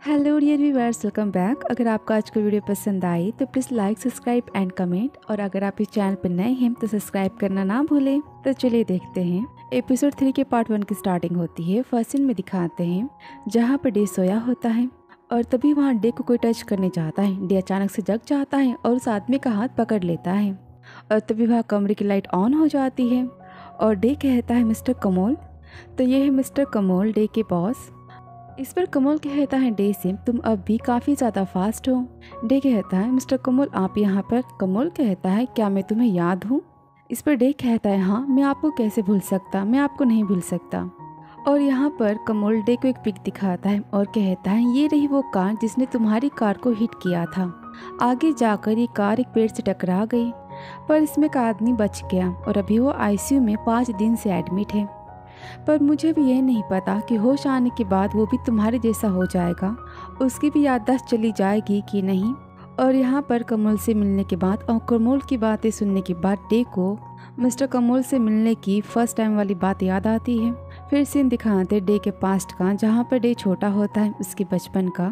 Hello dear viewers, welcome back. अगर आपको आज का वीडियो पसंद आई तो please like, subscribe and comment, और अगर आप इस चैनल पर नए हैं तो सब्सक्राइब करना ना भूलें। तो चलिए देखते हैं। एपिसोड 3 के पार्ट 1 की स्टार्टिंग होती है। फर्स्ट सीन में दिखाते हैं जहाँ पर डे सोया होता है और तभी वहाँ डे को कोई टच करने चाहता है। डे अचानक से जग जाता है और उस आदमी का हाथ पकड़ लेता है और तभी वहाँ कमरे की लाइट ऑन हो जाती है और डे कहता है मिस्टर कमोल। तो ये है मिस्टर कमोल, डे के बॉस। इस पर कमल कहता है डे से, तुम अब भी काफ़ी ज़्यादा फास्ट हो। डे कहता है मिस्टर कमल आप यहाँ पर। कमल कहता है क्या मैं तुम्हें याद हूँ? इस पर डे कहता है हाँ, मैं आपको कैसे भूल सकता, मैं आपको नहीं भूल सकता। और यहाँ पर कमल डे को एक पिक दिखाता है और कहता है ये रही वो कार जिसने तुम्हारी कार को हिट किया था। आगे जाकर ये कार एक पेड़ से टकरा गई पर इसमें एक आदमी बच गया और अभी वो आईसीयू में 5 दिन से एडमिट है। पर मुझे भी यह नहीं पता कि होश आने के बाद वो भी तुम्हारे जैसा हो जाएगा, उसकी भी याददाश्त चली जाएगी कि नहीं। और यहाँ पर कमल से मिलने के बाद और कमल की बातें सुनने के बाद डे को मिस्टर कमल से मिलने की फर्स्ट टाइम वाली बात याद आती है। फिर सीन दिखाते डे के पास्ट का, जहाँ पर डे छोटा होता है, उसके बचपन का।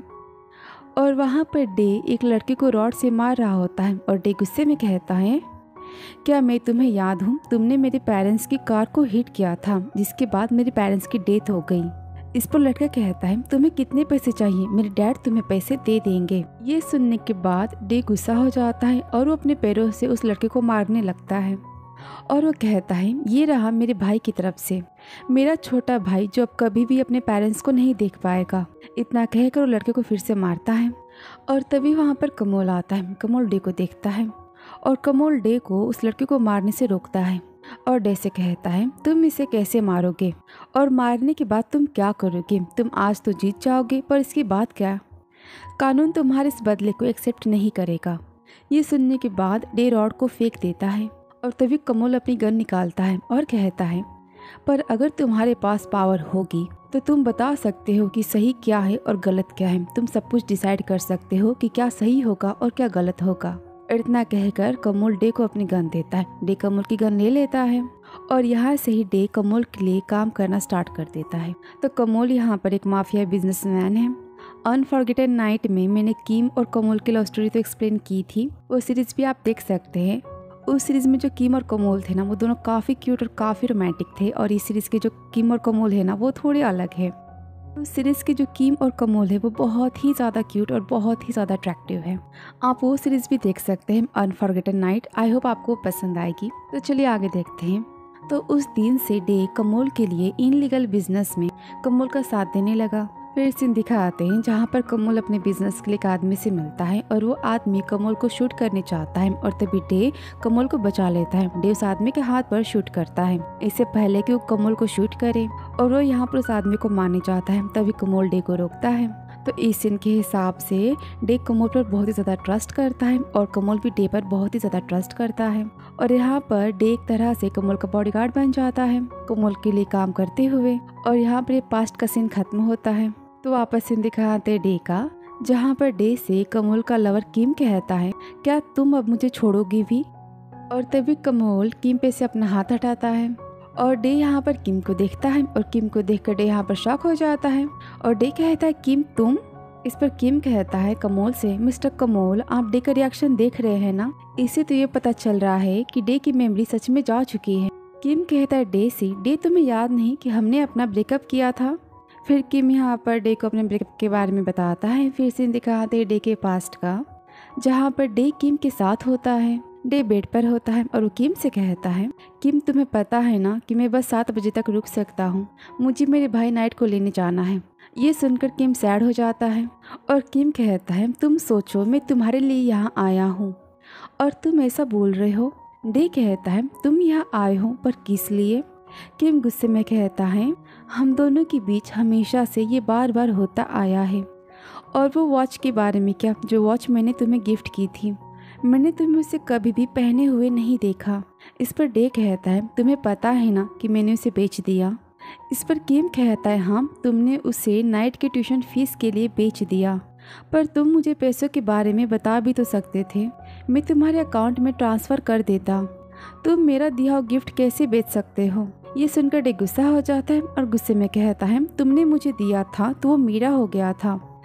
और वहाँ पर डे एक लड़के को रॉड से मार रहा होता है और डे गुस्से में कहता है क्या मैं तुम्हें याद हूँ? तुमने मेरे पेरेंट्स की कार को हिट किया था जिसके बाद मेरे पेरेंट्स की डेथ हो गई। इस पर लड़का कहता है तुम्हें कितने पैसे चाहिए, मेरे डैड तुम्हें पैसे दे देंगे। ये सुनने के बाद डे गुस्सा हो जाता है और वो अपने पैरों से उस लड़के को मारने लगता है और वो कहता है ये रहा मेरे भाई की तरफ से, मेरा छोटा भाई जो अब कभी भी अपने पेरेंट्स को नहीं देख पाएगा। इतना कहकर वो लड़के को फिर से मारता है और तभी वहाँ पर कमल आता है। कमल डे को देखता है और कमल डे को उस लड़के को मारने से रोकता है और डे से कहता है तुम इसे कैसे मारोगे और मारने के बाद तुम क्या करोगे? तुम आज तो जीत जाओगे पर इसके बाद क्या? कानून तुम्हारे इस बदले को एक्सेप्ट नहीं करेगा। ये सुनने के बाद डे रॉड को फेंक देता है और तभी कमल अपनी गन निकालता है और कहता है पर अगर तुम्हारे पास पावर होगी तो तुम बता सकते हो कि सही क्या है और गलत क्या है। तुम सब कुछ डिसाइड कर सकते हो कि क्या सही होगा और क्या गलत होगा। इतना कहकर कमल डे को अपनी गन देता है। डे कमल की गन ले लेता है और यहाँ से ही डे कमल के लिए काम करना स्टार्ट कर देता है। तो कमल यहाँ पर एक माफिया बिजनेसमैन है। अनफॉरगेटन नाइट में मैंने किम और कमल की लव स्टोरी तो एक्सप्लेन की थी, वो सीरीज भी आप देख सकते हैं। उस सीरीज में जो किम और कमल थे ना, वो दोनों काफ़ी क्यूट और काफ़ी रोमांटिक थे और इस सीरीज के जो किम और कमल है ना, वो थोड़े अलग है। उस सीरीज़ के जो किम और कमल है वो बहुत ही ज़्यादा क्यूट और बहुत ही ज़्यादा अट्रैक्टिव है। आप वो सीरीज़ भी देख सकते हैं, अनफॉरगेटन नाइट। आई होप आपको पसंद आएगी। तो चलिए आगे देखते हैं। तो उस दिन से डे कमल के लिए इनलीगल बिजनेस में कमल का साथ देने लगा। फिर सीन दिखाते हैं जहाँ पर कमल अपने बिजनेस के लिए एक आदमी से मिलता है और वो आदमी कमल को शूट करने चाहता है और तभी डे कमल को बचा लेता है। डे उस आदमी के हाथ पर शूट करता है इससे पहले कि वो कमल को शूट करे और वो यहाँ पर उस आदमी को मारने चाहता है। तभी कमल डे को रोकता है। तो इस सीन के हिसाब से डे कमल पर बहुत ही ज़्यादा ट्रस्ट करता है और कमल भी डे पर बहुत ही ज़्यादा ट्रस्ट करता है और यहाँ पर डे एक तरह से कमल का बॉडीगार्ड बन जाता है कमल के लिए काम करते हुए। और यहाँ पर पास्ट का सीन खत्म होता है। तो वापस सीन दिखाते डे का, जहाँ पर डे से कमल का लवर किम कहता है क्या तुम अब मुझे छोड़ोगी भी? और तभी कमल किम पे से अपना हाथ हटाता है और डे यहाँ पर किम को देखता है और किम को देखकर डे यहाँ पर शॉक हो जाता है और डे कहता है किम तुम? इस पर किम कहता है कमल से मिस्टर कमल आप डे का रिएक्शन देख रहे हैं ना, इससे तो ये पता चल रहा है कि डे की मेमोरी सच में जा चुकी है। किम कहता है डे से डे तुम्हें याद नहीं कि हमने अपना ब्रेकअप किया था? फिर किम यहाँ पर डे को अपने ब्रेकअप के बारे में बताता है। फिर सीन दिखाते डे के पास्ट का, जहाँ पर डे किम के साथ होता है। डे बेड पर होता है और वो किम से कहता है किम तुम्हें पता है ना कि मैं बस 7 बजे तक रुक सकता हूँ, मुझे मेरे भाई नाइट को लेने जाना है। ये सुनकर किम सैड हो जाता है और किम कहता है तुम सोचो मैं तुम्हारे लिए यहाँ आया हूँ और तुम ऐसा बोल रहे हो। डे कहता है तुम यहाँ आए हो पर किस लिए? किम गुस्से में कहता है हम दोनों के बीच हमेशा से ये बार बार होता आया है। और वो वॉच के बारे में क्या, जो वॉच मैंने तुम्हें गिफ्ट की थी, मैंने तुम्हें उसे कभी भी पहने हुए नहीं देखा। इस पर डे कहता है तुम्हें पता है ना कि मैंने उसे बेच दिया। इस पर किम कहता है हाँ तुमने उसे नाइट के ट्यूशन फीस के लिए बेच दिया, पर तुम मुझे पैसों के बारे में बता भी तो सकते थे, मैं तुम्हारे अकाउंट में ट्रांसफ़र कर देता। तुम मेरा दिया हुआ गिफ्ट कैसे बेच सकते हो? ये सुनकर डे गुस्सा हो जाता है और गुस्से में कहता है तुमने मुझे दिया था तो वो मेरा हो गया था,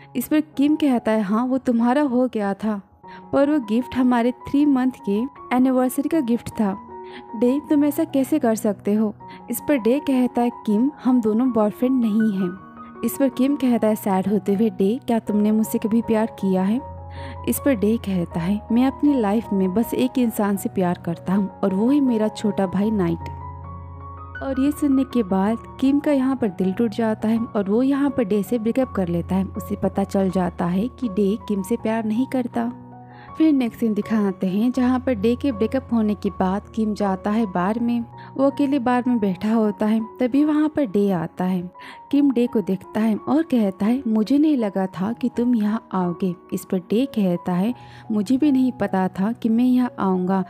इस पर किम कहता है हाँ वो तुम्हारा हो गया था, पर वो गिफ्ट हमारे 3 मंथ के एनिवर्सरी का गिफ्ट था। डे तुम ऐसा कैसे कर सकते हो? इस पर डे कहता है किम हम दोनों बॉयफ्रेंड नहीं हैं। इस पर किम कहता है सैड होते हुए डे क्या तुमने मुझसे कभी प्यार किया है? इस पर डे कहता है मैं अपनी लाइफ में बस एक इंसान से प्यार करता हूँ और वो ही मेरा छोटा भाई नाइट। और ये सुनने के बाद किम का यहाँ पर दिल टूट जाता है और वो यहाँ पर डे से ब्रेकअप कर लेता है। उसे पता चल जाता है कि डे किम से प्यार नहीं करता। फिर नेक्स्ट सीन दिखाते हैं जहाँ पर डे के ब्रेकअप होने के बाद किम जाता है बार में। वो अकेले बार में बैठा होता है, तभी वहाँ पर डे आता है। किम डे को देखता है और कहता है मुझे नहीं लगा था कि तुम यहाँ आओगे। इस पर डे कहता है मुझे भी नहीं पता था कि मैं यहाँ आऊँगा,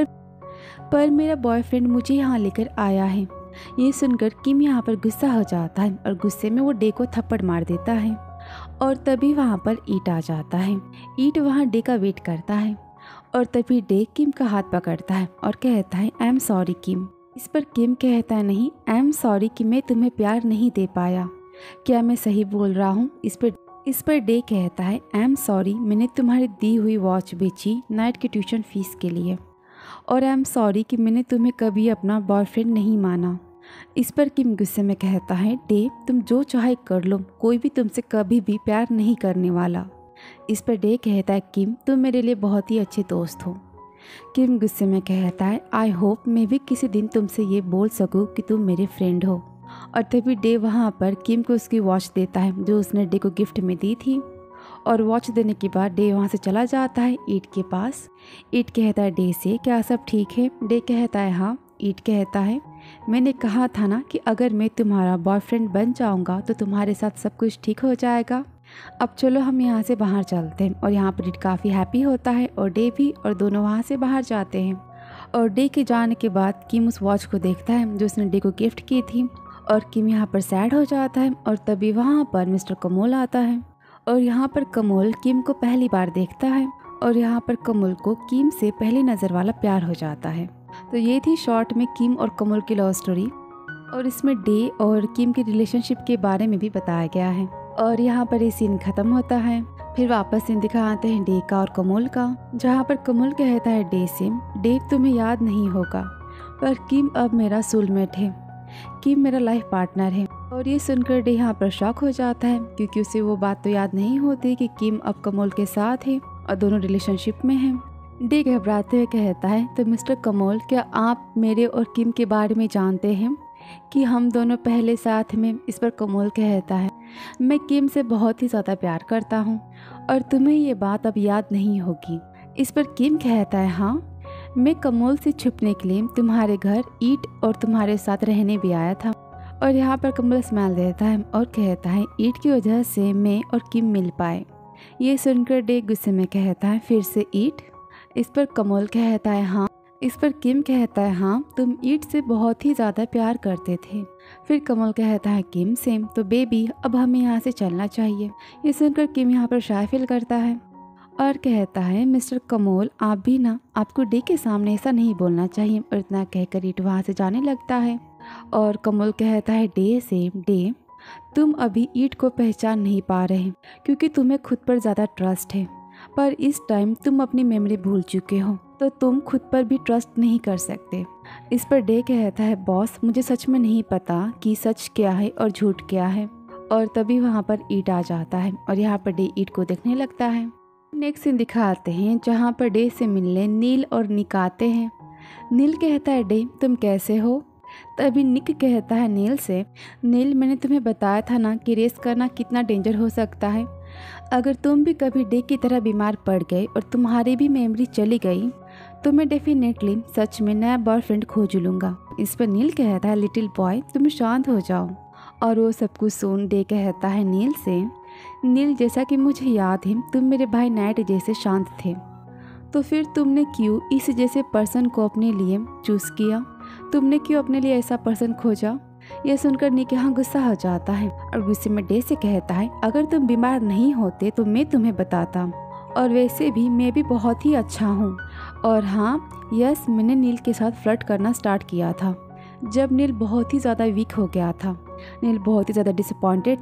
पर मेरा बॉयफ्रेंड मुझे यहाँ लेकर आया है। ये सुनकर किम यहाँ पर गुस्सा हो जाता है और गुस्से में वो डे को थप्पड़ मार देता है। और तभी वहाँ पर ईट आ जाता है। ईट वहाँ डे का वेट करता है और तभी डे किम का हाथ पकड़ता है और कहता है आई एम सॉरी किम। इस पर किम कहता है नहीं आई एम सॉरी कि मैं तुम्हें प्यार नहीं दे पाया। क्या मैं सही बोल रहा हूँ? इस पर डे कहता है आई एम सॉरी मैंने तुम्हारी दी हुई वॉच बेची नाइट की ट्यूशन फीस के लिए, और आई एम सॉरी कि मैंने तुम्हें कभी अपना बॉयफ्रेंड नहीं माना। इस पर किम गुस्से में कहता है डे तुम जो चाहे कर लो, कोई भी तुमसे कभी भी प्यार नहीं करने वाला। इस पर डे कहता है किम तुम मेरे लिए बहुत ही अच्छे दोस्त हो। किम गुस्से में कहता है आई होप मैं भी किसी दिन तुमसे ये बोल सकूं कि तुम मेरे फ्रेंड हो। और तभी डे वहाँ पर किम को उसकी वॉच देता है जो उसने डे को गिफ्ट में दी थी। और वॉच देने के बाद डे वहाँ से चला जाता है ईट के पास। ईट कहता है डे से क्या सब ठीक है? डे कहता है हाँ। ईट कहता है मैंने कहा था ना कि अगर मैं तुम्हारा बॉयफ्रेंड बन जाऊंगा तो तुम्हारे साथ सब कुछ ठीक हो जाएगा। अब चलो हम यहाँ से बाहर चलते हैं। और यहाँ पर ईट काफ़ी हैप्पी होता है और डे भी, और दोनों वहाँ से बाहर जाते हैं। और डे के जाने के बाद किम उस वॉच को देखता है जो उसने डे को गिफ्ट की थी, और किम यहाँ पर सैड हो जाता है। और तभी वहाँ पर मिस्टर कमोल आता है और यहाँ पर कमोल किम को पहली बार देखता है और यहाँ पर कमोल को किम से पहली नज़र वाला प्यार हो जाता है। तो ये थी शॉर्ट में किम और कमोल की लव स्टोरी, और इसमें डे और किम की रिलेशनशिप के बारे में भी बताया गया है। और यहाँ पर ये सीन खत्म होता है। फिर वापस सीन दिखाते हैं डे का और कमोल का, जहाँ पर कमोल कहता है डे से डे तुम्हें याद नहीं होगा पर किम अब मेरा सोलमेट है, किम मेरा लाइफ पार्टनर है। और ये सुनकर डे यहाँ पर शॉक हो जाता है क्योंकि उसे वो बात तो याद नहीं होती कि किम अब कमोल के साथ है और दोनों रिलेशनशिप में हैं। डे घबराते हुए कहता है तो मिस्टर कमोल क्या आप मेरे और किम के बारे में जानते हैं कि हम दोनों पहले साथ में? इस पर कमोल कहता है मैं किम से बहुत ही ज़्यादा प्यार करता हूँ और तुम्हें ये बात अब याद नहीं होगी। इस पर किम कहता है हाँ मैं कमोल से छुपने के लिए तुम्हारे घर ईट और तुम्हारे साथ रहने भी आया था। और यहाँ पर कमोल स्माइल देता है और कहता है ईट की वजह से मैं और किम मिल पाए। ये सुनकर डे गुस्से में कहता है फिर से ईट? इस पर कमोल कहता है हाँ। इस पर किम कहता है हाँ तुम ईट से बहुत ही ज़्यादा प्यार करते थे। फिर कमोल कहता है किम से तो बेबी अब हमें यहाँ से चलना चाहिए। ये सुनकर किम यहाँ पर शाय फील करता है और कहता है मिस्टर कमोल आप भी ना, आपको डे के सामने ऐसा नहीं बोलना चाहिए। और इतना कहकर ईट वहाँ से जाने लगता है। और कमोल कहता है डे से डे तुम अभी ईट को पहचान नहीं पा रहे क्योंकि तुम्हें खुद पर ज़्यादा ट्रस्ट है, पर इस टाइम तुम अपनी मेमोरी भूल चुके हो तो तुम खुद पर भी ट्रस्ट नहीं कर सकते। इस पर डे कहता है बॉस मुझे सच में नहीं पता कि सच क्या है और झूठ क्या है। और तभी वहाँ पर ईट आ जाता है और यहाँ पर डे ईट को देखने लगता है। नेक्स्ट सीन दिखाते हैं जहाँ पर डे से मिलने नील और निक आते हैं। नील कहता है डे तुम कैसे हो? तभी निक कहता है नील से नील मैंने तुम्हें बताया था ना कि रेस करना कितना डेंजर हो सकता है। अगर तुम भी कभी डे की तरह बीमार पड़ गए और तुम्हारी भी मेमोरी चली गई तो मैं डेफिनेटली सच में नया बॉयफ्रेंड खोज लूँगा। इस पर नील कहता है लिटिल बॉय तुम शांत हो जाओ। और वो सब कुछ सुन डे कहता है नील से नील जैसा कि मुझे याद है तुम मेरे भाई नाइट जैसे शांत थे, तो फिर तुमने क्यों इस जैसे पर्सन को अपने लिए चूज़ किया? तुमने क्यों अपने लिए ऐसा पर्सन खोजा? यह सुनकर निक यहाँ गुस्सा हो जाता है और गुस्से में डे से कहता है अगर तुम बीमार नहीं होते तो मैं तुम्हें बताता, और वैसे भी मैं भी बहुत ही अच्छा हूँ। और हाँ यस मैंने नील के साथ फ्लर्ट करना स्टार्ट किया था जब नील बहुत ही ज़्यादा वीक हो गया था। नील बहुत ही ज़्यादा डिसअपॉइंटेड था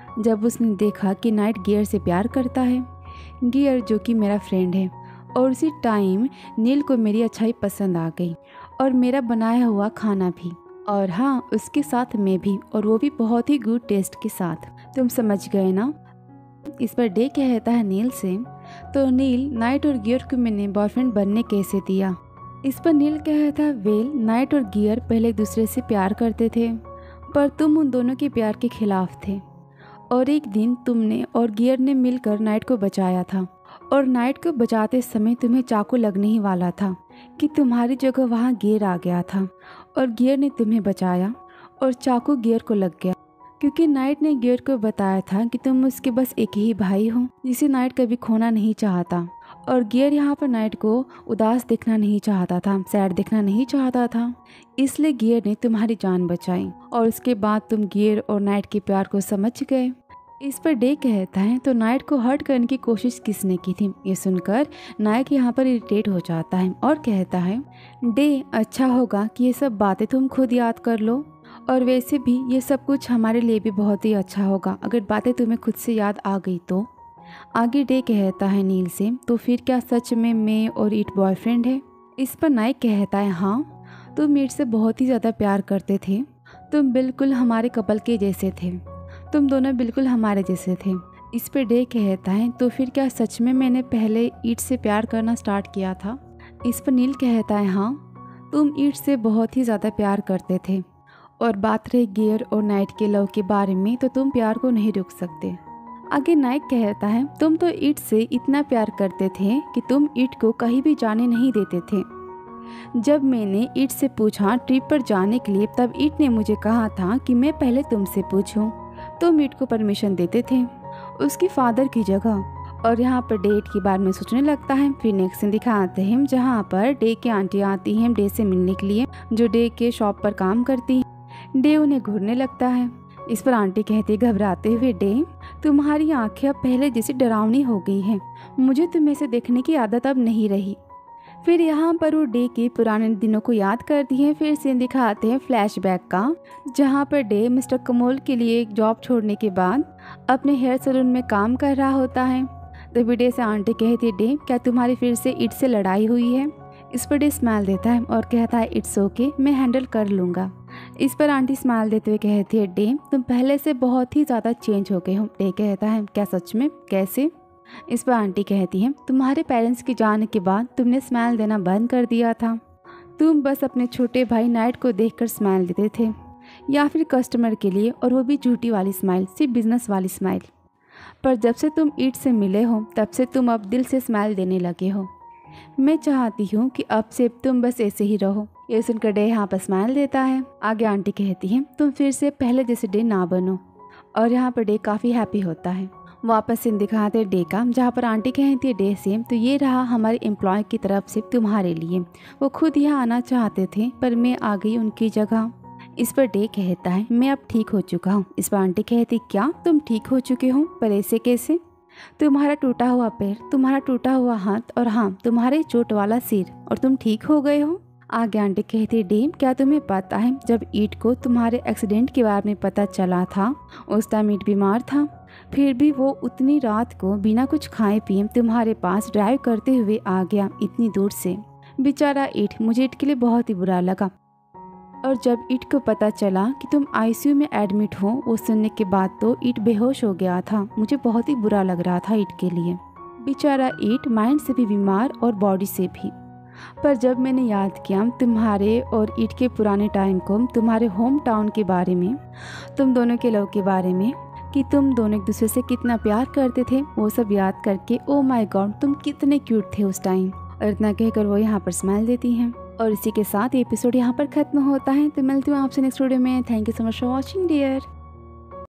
जब उसने देखा कि नाइट गियर से प्यार करता है। गियर जो कि मेरा फ्रेंड है, और उसी टाइम नील को मेरी अच्छाई पसंद आ गई और मेरा बनाया हुआ खाना भी, और हाँ उसके साथ मैं भी, और वो भी बहुत ही गुड टेस्ट के साथ। तुम समझ गए ना। इस पर डे कहता है नील से, तो नील नाइट और गियर को मैंने बॉयफ्रेंड बनने कैसे दिया। इस पर नील कहता है वेल नाइट और गियर पहले एक दूसरे से प्यार करते थे, पर तुम उन दोनों के प्यार के खिलाफ थे, और एक दिन तुमने और गियर ने मिलकर नाइट को बचाया था, और नाइट को बचाते समय तुम्हें चाकू लगने ही वाला था कि तुम्हारी जगह वहाँ गियर आ गया था, और गियर ने तुम्हें बचाया और चाकू गियर को लग गया, क्योंकि नाइट ने गियर को बताया था कि तुम उसके बस एक ही भाई हो जिसे नाइट कभी खोना नहीं चाहता, और गियर यहाँ पर नाइट को उदास देखना नहीं चाहता था, सैड देखना नहीं चाहता था, इसलिए गियर ने तुम्हारी जान बचाई, और उसके बाद तुम गियर और नाइट के प्यार को समझ गए। इस पर डे कहता है तो नाइट को हर्ट करने की कोशिश किसने की थी। ये सुनकर नाइट यहाँ पर इरिटेट हो जाता है और कहता है डे अच्छा होगा कि ये सब बातें तुम खुद याद कर लो, और वैसे भी ये सब कुछ हमारे लिए भी बहुत ही अच्छा होगा अगर बातें तुम्हें खुद से याद आ गई तो। आगे डे कहता है नील से, तो फिर क्या सच में मैं और ईट बॉयफ्रेंड है। इस पर नाइक कहता है हाँ, तुम ईट से बहुत ही ज़्यादा प्यार करते थे, तुम बिल्कुल हमारे कपल के जैसे थे, तुम दोनों बिल्कुल हमारे जैसे थे। इस पर डे कहता है तो फिर क्या सच में मैंने पहले ईट से प्यार करना स्टार्ट किया था। इस पर नील कहता है हाँ, तुम ईट से बहुत ही ज़्यादा प्यार करते थे, और बात रही गियर और नाइट के लव के बारे में तो तुम प्यार को नहीं रोक सकते। आगे नाइक कहता है तुम तो ईट से इतना प्यार करते थे कि तुम ईट को कहीं भी जाने नहीं देते थे। जब मैंने ईट से पूछा ट्रिप पर जाने के लिए, तब ईट ने मुझे कहा था कि मैं पहले तुमसे पूछूं। तुम ईट को परमिशन देते थे उसकी फादर की जगह। और यहाँ पर डेट के बारे में सोचने लगता है। फिर नेक्स्ट सीन दिखाते हैं जहाँ पर डे की आंटी आती हैं डे से मिलने के लिए, जो डे के शॉप पर काम करती है। डे उन्हें घूरने लगता है। इस पर आंटी कहती है घबराते हुए, डे तुम्हारी आंखें अब पहले जैसी डरावनी हो गई हैं, मुझे तुम्हें से देखने की आदत अब नहीं रही। फिर यहाँ पर वो डे के पुराने दिनों को याद करती हैं। फिर सीन दिखाते हैं फ्लैशबैक का, जहाँ पर डे मिस्टर कमोल के लिए एक जॉब छोड़ने के बाद अपने हेयर सैलून में काम कर रहा होता है। तो डे से आंटी कहती है डे क्या तुम्हारी फिर से ईट से लड़ाई हुई है। इस पर डे स्माइल देता है और कहता है इट्स ओके, मैं हैंडल कर लूँगा। इस पर आंटी स्माइल देते हुए कहती है डे तुम पहले से बहुत ही ज़्यादा चेंज हो गए हो। डे कहता है क्या सच में, कैसे। इस पर आंटी कहती है तुम्हारे पेरेंट्स के जाने के बाद तुमने स्माइल देना बंद कर दिया था। तुम बस अपने छोटे भाई नाइट को देखकर स्माइल देते थे, या फिर कस्टमर के लिए, और वो भी झूठी वाली स्माइल, सिर्फ बिजनेस वाली स्माइल। पर जब से तुम ईट से मिले हो तब से तुम अब दिल से स्माइल देने लगे हो। मैं चाहती हूँ कि अब से तुम बस ऐसे ही रहो। ये सुनकर डे यहाँ पर स्माइल देता है। आगे आंटी कहती है तुम फिर से पहले जैसे डे ना बनो, और यहाँ पर डे काफ़ी हैप्पी होता है। वापस सीन दिखाते डे का, जहाँ पर आंटी कहती है डे से तो ये रहा हमारे एम्प्लॉय की तरफ से तुम्हारे लिए। वो खुद यहाँ आना चाहते थे पर मैं आ गई उनकी जगह। इस पर डे कहता है मैं अब ठीक हो चुका हूँ। इस पर आंटी कहती क्या तुम ठीक हो चुके हो, पर ऐसे कैसे। तुम्हारा टूटा हुआ पैर, तुम्हारा टूटा हुआ हाथ, और हाँ तुम्हारे चोट वाला सिर, और तुम ठीक हो गए हो। आगे आंटी कहती डे क्या तुम्हें पता है जब ईट को तुम्हारे एक्सीडेंट के बारे में पता चला था उस टाइम ईट बीमार था, फिर भी वो उतनी रात को बिना कुछ खाए पिए तुम्हारे पास ड्राइव करते हुए आ गया इतनी दूर से। बेचारा ईट, मुझे ईट के लिए बहुत ही बुरा लगा। और जब ईट को पता चला कि तुम आईसीयू में एडमिट हो, वो सुनने के बाद तो ईट बेहोश हो गया था। मुझे बहुत ही बुरा लग रहा था ईट के लिए। बेचारा ईट माइंड से भी बीमार और बॉडी से भी। पर जब मैंने याद किया तुम्हारे और ईट के पुराने टाइम को, तुम्हारे होम टाउन के बारे में, तुम दोनों के लव के बारे में, कि तुम दोनों एक दूसरे से कितना प्यार करते थे, वो सब याद करके ओ माय गॉड तुम कितने क्यूट थे उस टाइम। और इतना कहकर वो यहाँ पर स्माइल देती हैं। और इसी के साथ ये एपिसोड यहाँ पर खत्म होता है। तो मिलती हूँ आपसे नेक्स्ट वीडियो में। Thank you so much for watching dear.